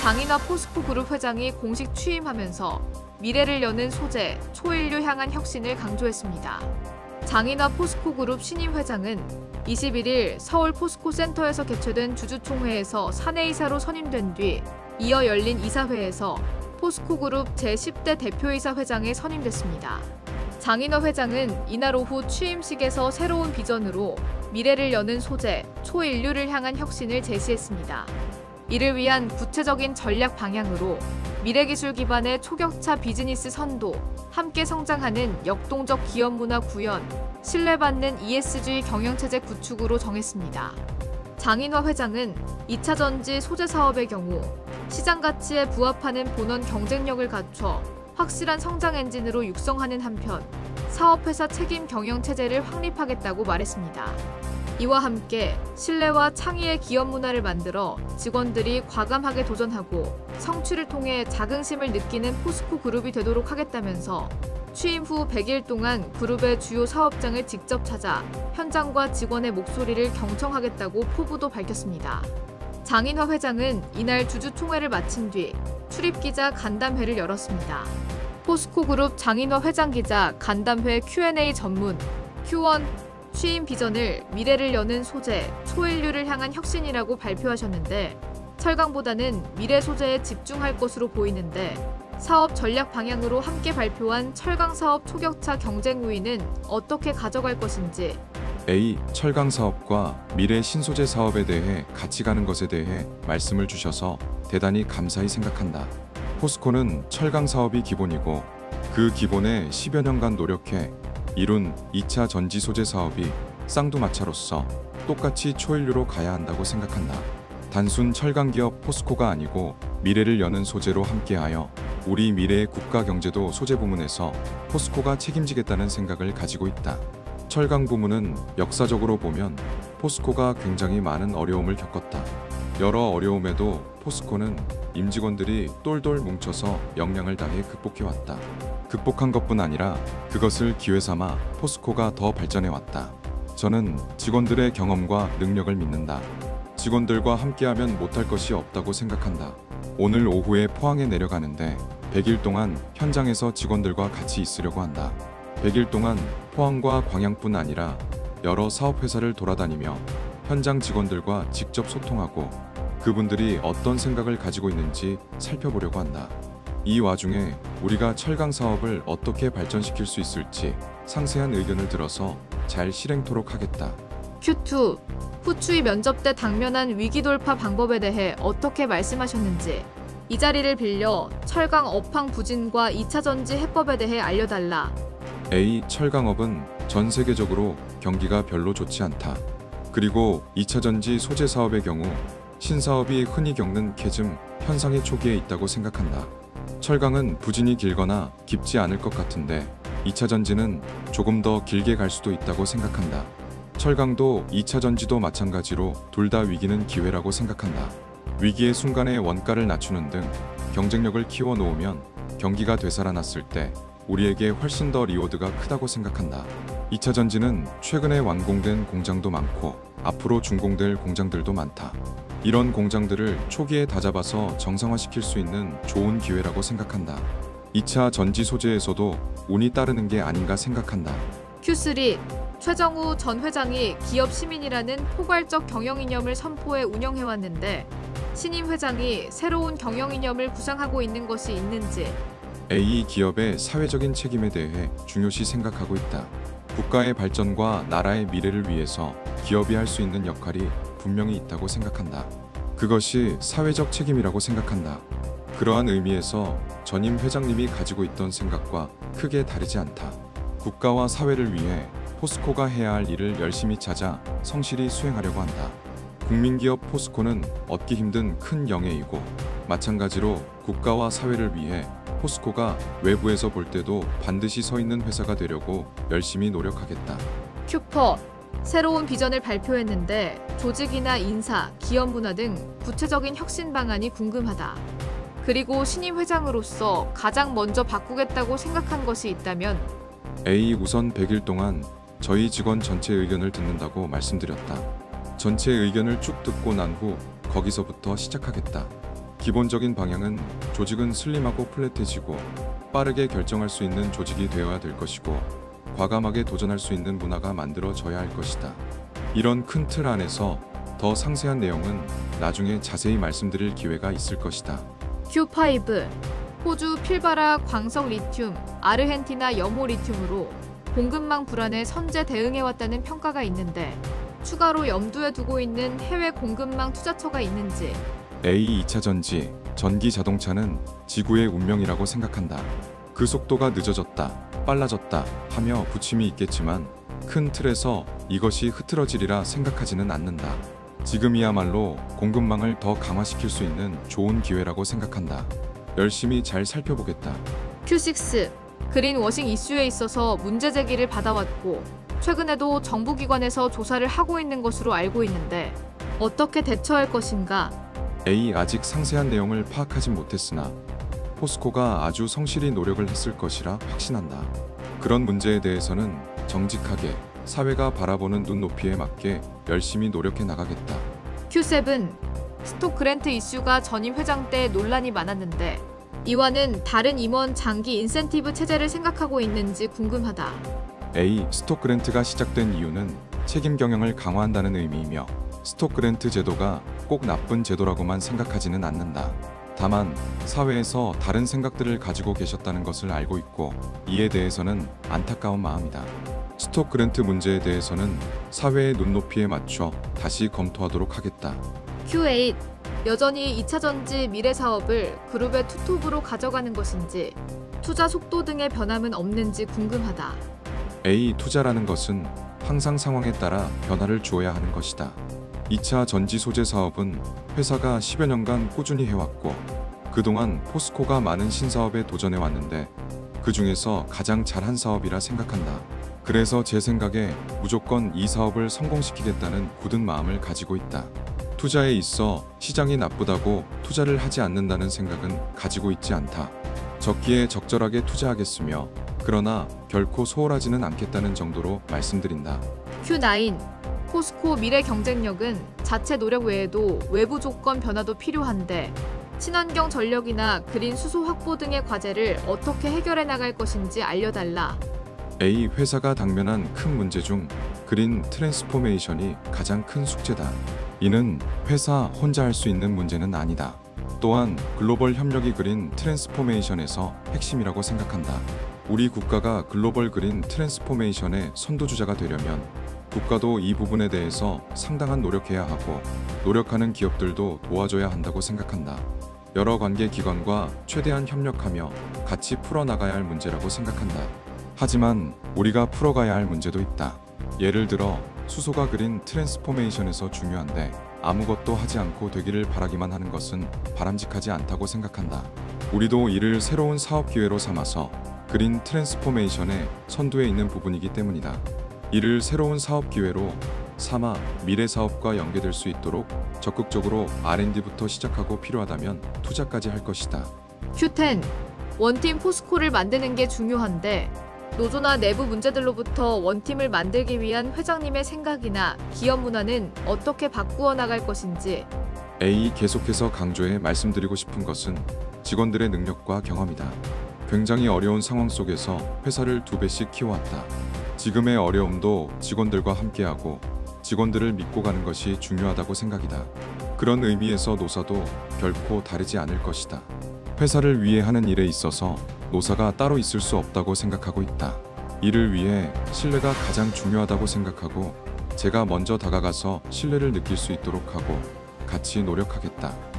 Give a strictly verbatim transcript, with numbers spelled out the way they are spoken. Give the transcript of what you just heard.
장인화 포스코 그룹 회장이 공식 취임하면서 미래를 여는 소재, 초인류 향한 혁신을 강조했습니다. 장인화 포스코 그룹 신임 회장은 이십일일 서울 포스코 센터에서 개최된 주주총회에서 사내이사로 선임된 뒤 이어 열린 이사회에서 포스코 그룹 제십 대 대표이사 회장에 선임됐습니다. 장인화 회장은 이날 오후 취임식에서 새로운 비전으로 미래를 여는 소재, 초인류를 향한 혁신을 제시했습니다. 이를 위한 구체적인 전략 방향으로 미래기술 기반의 초격차 비즈니스 선도, 함께 성장하는 역동적 기업 문화 구현, 신뢰받는 이에스지 경영체제 구축으로 정했습니다. 장인화 회장은 이차 전지 소재 사업의 경우 시장 가치에 부합하는 본원 경쟁력을 갖춰 확실한 성장 엔진으로 육성하는 한편 사업회사 책임 경영체제를 확립하겠다고 말했습니다. 이와 함께 신뢰와 창의의 기업 문화를 만들어 직원들이 과감하게 도전하고 성취를 통해 자긍심을 느끼는 포스코 그룹이 되도록 하겠다면서 취임 후 백 일 동안 그룹의 주요 사업장을 직접 찾아 현장과 직원의 목소리를 경청하겠다고 포부도 밝혔습니다. 장인화 회장은 이날 주주총회를 마친 뒤 출입기자 간담회를 열었습니다. 포스코 그룹 장인화 회장 기자 간담회 큐 앤 에이 전문 큐 원 취임 비전을 미래를 여는 소재, 초인류를 향한 혁신이라고 발표하셨는데 철강보다는 미래 소재에 집중할 것으로 보이는데 사업 전략 방향으로 함께 발표한 철강 사업 초격차 경쟁 우위는 어떻게 가져갈 것인지. A. 철강 사업과 미래 신소재 사업에 대해 같이 가는 것에 대해 말씀을 주셔서 대단히 감사히 생각한다. 포스코는 철강 사업이 기본이고 그 기본에 십여 년간 노력해 이룬 이차 전지 소재 사업이 쌍두마차로서 똑같이 초인류로 가야 한다고 생각한다. 단순 철강 기업 포스코가 아니고 미래를 여는 소재로 함께하여 우리 미래의 국가 경제도 소재 부문에서 포스코가 책임지겠다는 생각을 가지고 있다. 철강 부문은 역사적으로 보면 포스코가 굉장히 많은 어려움을 겪었다. 여러 어려움에도 포스코는 임직원들이 똘똘 뭉쳐서 역량을 다해 극복해왔다. 극복한 것뿐 아니라 그것을 기회 삼아 포스코가 더 발전해왔다. 저는 직원들의 경험과 능력을 믿는다. 직원들과 함께하면 못할 것이 없다고 생각한다. 오늘 오후에 포항에 내려가는데 백 일 동안 현장에서 직원들과 같이 있으려고 한다. 백 일 동안 포항과 광양뿐 아니라 여러 사업회사를 돌아다니며 현장 직원들과 직접 소통하고 그분들이 어떤 생각을 가지고 있는지 살펴보려고 한다. 이 와중에 우리가 철강 사업을 어떻게 발전시킬 수 있을지 상세한 의견을 들어서 잘 실행토록 하겠다. 큐 투. 후추위 면접 때 당면한 위기 돌파 방법에 대해 어떻게 말씀하셨는지. 이 자리를 빌려 철강 업황 부진과 이차 전지 해법에 대해 알려달라. A. 철강업은 전 세계적으로 경기가 별로 좋지 않다. 그리고 이차 전지 소재 사업의 경우 신사업이 흔히 겪는 캐즘 현상의 초기에 있다고 생각한다. 철강은 부진이 길거나 깊지 않을 것 같은데 이차 전지는 조금 더 길게 갈 수도 있다고 생각한다. 철강도 이차 전지도 마찬가지로 둘 다 위기는 기회라고 생각한다. 위기의 순간에 원가를 낮추는 등 경쟁력을 키워 놓으면 경기가 되살아났을 때 우리에게 훨씬 더 리워드가 크다고 생각한다. 이차 전지는 최근에 완공된 공장도 많고 앞으로 준공될 공장들도 많다. 이런 공장들을 초기에 다잡아서 정상화시킬 수 있는 좋은 기회라고 생각한다. 이차 전지 소재에서도 운이 따르는 게 아닌가 생각한다. 큐 쓰리. 최정우 전 회장이 기업 시민이라는 포괄적 경영이념을 선포해 운영해왔는데 신임 회장이 새로운 경영이념을 구상하고 있는 것이 있는지. A. 기업의 사회적인 책임에 대해 중요시 생각하고 있다. 국가의 발전과 나라의 미래를 위해서 기업이 할 수 있는 역할이 분명히 있다고 생각한다. 그것이 사회적 책임이라고 생각한다. 그러한 의미에서 전임 회장님이 가지고 있던 생각과 크게 다르지 않다. 국가와 사회를 위해 포스코가 해야 할 일을 열심히 찾아 성실히 수행하려고 한다. 국민기업 포스코는 얻기 힘든 큰 영예이고 마찬가지로 국가와 사회를 위해 포스코가 외부에서 볼 때도 반드시 서 있는 회사가 되려고 열심히 노력하겠다. 큐 포. 새로운 비전을 발표했는데 조직이나 인사, 기업 문화 등 구체적인 혁신 방안이 궁금하다. 그리고 신임 회장으로서 가장 먼저 바꾸겠다고 생각한 것이 있다면. A. 우선 백 일 동안 저희 직원 전체 의견을 듣는다고 말씀드렸다. 전체 의견을 쭉 듣고 난 후 거기서부터 시작하겠다. 기본적인 방향은 조직은 슬림하고 플랫해지고 빠르게 결정할 수 있는 조직이 되어야 될 것이고 과감하게 도전할 수 있는 문화가 만들어져야 할 것이다. 이런 큰 틀 안에서 더 상세한 내용은 나중에 자세히 말씀드릴 기회가 있을 것이다. 큐 파이브. 호주 필바라 광석 리튬, 아르헨티나 염호 리튬으로 공급망 불안에 선제 대응해왔다는 평가가 있는데 추가로 염두에 두고 있는 해외 공급망 투자처가 있는지. 에이 이차 전지, 전기 자동차는 지구의 운명이라고 생각한다. 그 속도가 늦어졌다, 빨라졌다 하며 부침이 있겠지만 큰 틀에서 이것이 흐트러지리라 생각하지는 않는다. 지금이야말로 공급망을 더 강화시킬 수 있는 좋은 기회라고 생각한다. 열심히 잘 살펴보겠다. 큐 식스. 그린워싱 이슈에 있어서 문제 제기를 받아왔고 최근에도 정부기관에서 조사를 하고 있는 것으로 알고 있는데 어떻게 대처할 것인가? 에이 아직 상세한 내용을 파악하진 못했으나 포스코가 아주 성실히 노력을 했을 것이라 확신한다. 그런 문제에 대해서는 정직하게 사회가 바라보는 눈높이에 맞게 열심히 노력해 나가겠다. 큐 세븐. 스톡 그랜트 이슈가 전임 회장 때 논란이 많았는데 이와는 다른 임원 장기 인센티브 체제를 생각하고 있는지 궁금하다. 에이 스톡 그랜트가 시작된 이유는 책임 경영을 강화한다는 의미이며 스톡 그랜트 제도가 꼭 나쁜 제도라고만 생각하지는 않는다. 다만 사회에서 다른 생각들을 가지고 계셨다는 것을 알고 있고 이에 대해서는 안타까운 마음이다. 스톡 그랜트 문제에 대해서는 사회의 눈높이에 맞춰 다시 검토하도록 하겠다. 큐 에잇. 여전히 이차 전지 미래 사업을 그룹의 투톱으로 가져가는 것인지 투자 속도 등의 변함은 없는지 궁금하다. 에이 투자라는 것은 항상 상황에 따라 변화를 주어야 하는 것이다. 이차 전지 소재 사업은 회사가 십여 년간 꾸준히 해왔고 그동안 포스코가 많은 신사업에 도전해 왔는데 그 중에서 가장 잘한 사업이라 생각한다. 그래서 제 생각에 무조건 이 사업을 성공시키겠다는 굳은 마음을 가지고 있다. 투자에 있어 시장이 나쁘다고 투자를 하지 않는다는 생각은 가지고 있지 않다. 적기에 적절하게 투자하겠으며 그러나 결코 소홀하지는 않겠다는 정도로 말씀드린다. 큐 나인. 포스코 미래 경쟁력은 자체 노력 외에도 외부 조건 변화도 필요한데 친환경 전력이나 그린 수소 확보 등의 과제를 어떻게 해결해 나갈 것인지 알려달라. 에이 회사가 당면한 큰 문제 중 그린 트랜스포메이션이 가장 큰 숙제다. 이는 회사 혼자 할 수 있는 문제는 아니다. 또한 글로벌 협력이 그린 트랜스포메이션에서 핵심이라고 생각한다. 우리 국가가 글로벌 그린 트랜스포메이션의 선도주자가 되려면 국가도 이 부분에 대해서 상당한 노력해야 하고 노력하는 기업들도 도와줘야 한다고 생각한다. 여러 관계 기관과 최대한 협력하며 같이 풀어나가야 할 문제라고 생각한다. 하지만 우리가 풀어가야 할 문제도 있다. 예를 들어 수소가 그린 트랜스포메이션에서 중요한데 아무것도 하지 않고 되기를 바라기만 하는 것은 바람직하지 않다고 생각한다. 우리도 이를 새로운 사업 기회로 삼아서 그린 트랜스포메이션의 선두에 있는 부분이기 때문이다. 이를 새로운 사업 기회로 삼아 미래 사업과 연계될 수 있도록 적극적으로 알 앤 디부터 시작하고 필요하다면 투자까지 할 것이다. 큐 텐. 원팀 포스코를 만드는 게 중요한데 노조나 내부 문제들로부터 원팀을 만들기 위한 회장님의 생각이나 기업 문화는 어떻게 바꾸어 나갈 것인지. 에이 계속해서 강조해 말씀드리고 싶은 것은 직원들의 능력과 경험이다. 굉장히 어려운 상황 속에서 회사를 두 배씩 키워왔다. 지금의 어려움도 직원들과 함께하고 직원들을 믿고 가는 것이 중요하다고 생각이다. 그런 의미에서 노사도 결코 다르지 않을 것이다. 회사를 위해 하는 일에 있어서 노사가 따로 있을 수 없다고 생각하고 있다. 이를 위해 신뢰가 가장 중요하다고 생각하고 제가 먼저 다가가서 신뢰를 느낄 수 있도록 하고 같이 노력하겠다.